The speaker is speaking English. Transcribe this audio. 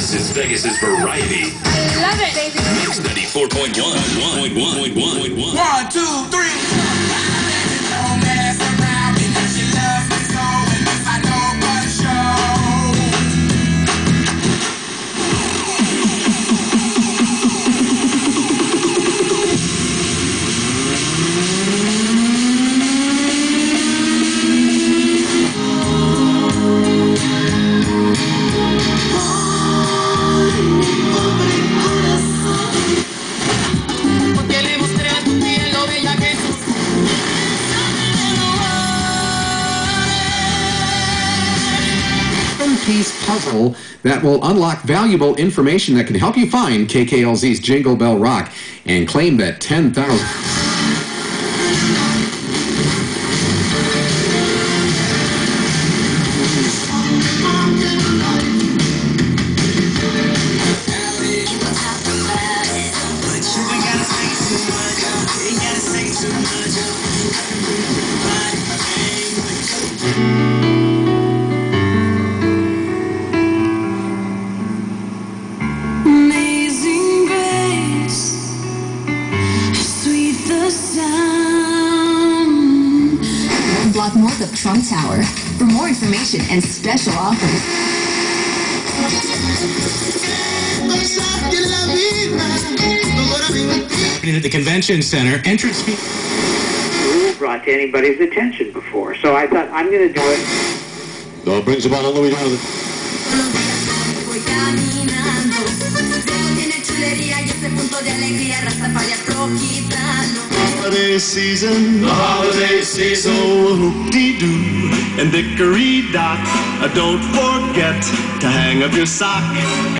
This is Vegas's variety. I love it, baby. It's 94.1. 1, 2, 3. Piece puzzle that will unlock valuable information that can help you find KKLZ's Jingle Bell Rock and claim that 10,000. Block north of Trump Tower. For more information and special offers. At the convention center, entrance fee brought to anybody's attention before, so I thought I'm going to do it. So it brings about all the way down to the... Holiday season, the holiday season, so hoop-dee-doo and dickory-dock. Don't forget to hang up your sock.